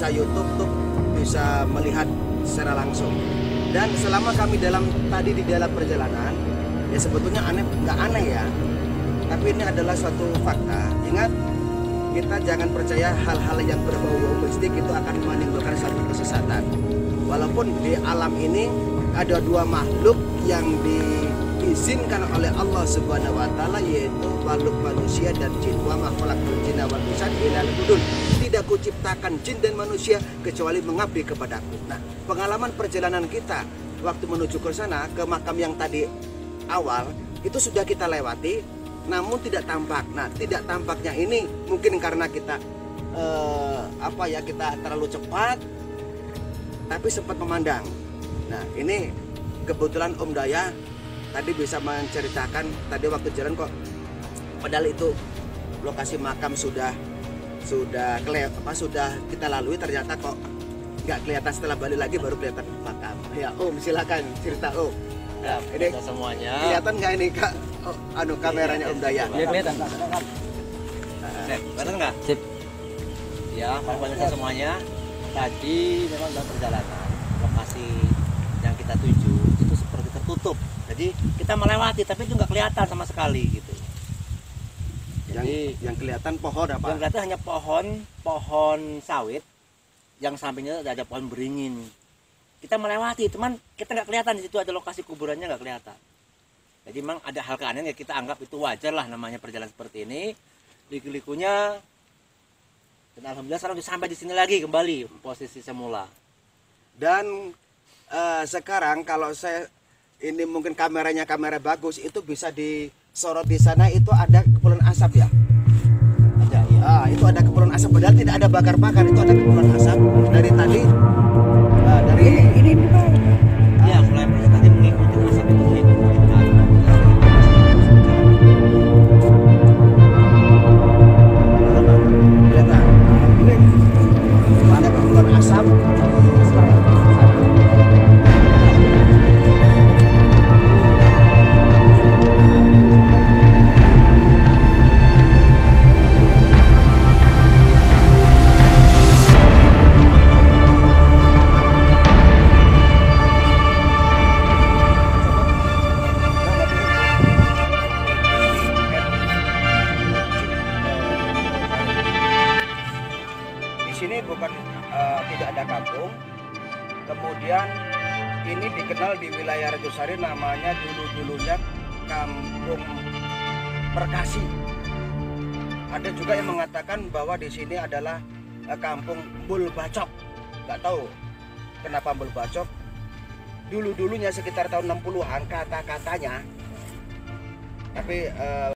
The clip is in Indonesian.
YouTube tuh bisa melihat secara langsung. Dan selama kami di dalam perjalanan, ya sebetulnya nggak aneh ya, tapi ini adalah suatu fakta. Ingat, kita jangan percaya hal-hal yang berbau-bau mistik itu akan menimbulkan satu kesesatan. Walaupun di alam ini ada dua makhluk yang diizinkan oleh Allah Subhanahu wa taala, yaitu makhluk manusia dan jin. Wa ma khalaqtul jinna wal insa illa liya'budun. Tidak kuciptakan jin dan manusia kecuali mengabdi kepadaku. Nah, pengalaman perjalanan kita waktu menuju ke sana, ke makam yang tadi awal itu sudah kita lewati, namun tidak tampak. Nah, tidak tampaknya ini mungkin karena kita kita terlalu cepat, tapi sempat memandang. Nah, ini kebetulan Om Daya tadi bisa menceritakan tadi waktu jalan kok, padahal itu lokasi makam sudah kita lalui, ternyata kok nggak kelihatan, setelah balik lagi baru kelihatan makam. Ya Om, silakan cerita Om. Ya, ini semuanya. Kelihatan nggak ini Kak? Kameranya Om Daya. Iya, kelihatan. Kelihatan nggak? Sip. Ya, pemirsa semuanya. Tadi memang dalam perjalanan lokasi yang kita tuju itu seperti tertutup. Jadi kita melewati, tapi itu nggak kelihatan sama sekali gitu. Jadi yang kelihatan pohon apa? Yang kelihatan hanya pohon sawit, yang sampingnya ada pohon beringin. Kita melewati, teman, kita nggak kelihatan di situ ada lokasi kuburannya, nggak kelihatan. Jadi memang ada hal keanehan yang kita anggap itu wajar lah, namanya perjalanan seperti ini. Liku-likunya, dan alhamdulillah sekarang sudah sampai di sini lagi kembali posisi semula. Dan sekarang kalau saya ini mungkin kamera bagus, itu bisa disorot di sana, itu ada kepulan asap ya. Ada, ya. Itu ada kepulan asap, padahal tidak ada bakar-bakar, itu ada kepulan asap dari tadi. Ini Ya, mulai tadi mengikuti asap itu mengikuti ke arah. Ada kepulan asap. Sini bukan tidak ada kampung. Kemudian ini dikenal di wilayah Rejosari namanya dulunya Kampung Perkasi. Ada juga yang mengatakan bahwa di sini adalah Kampung Mbul Bacok. Nggak tahu kenapa Mbul Bacok. Dulunya sekitar tahun 60-an kata-katanya. Tapi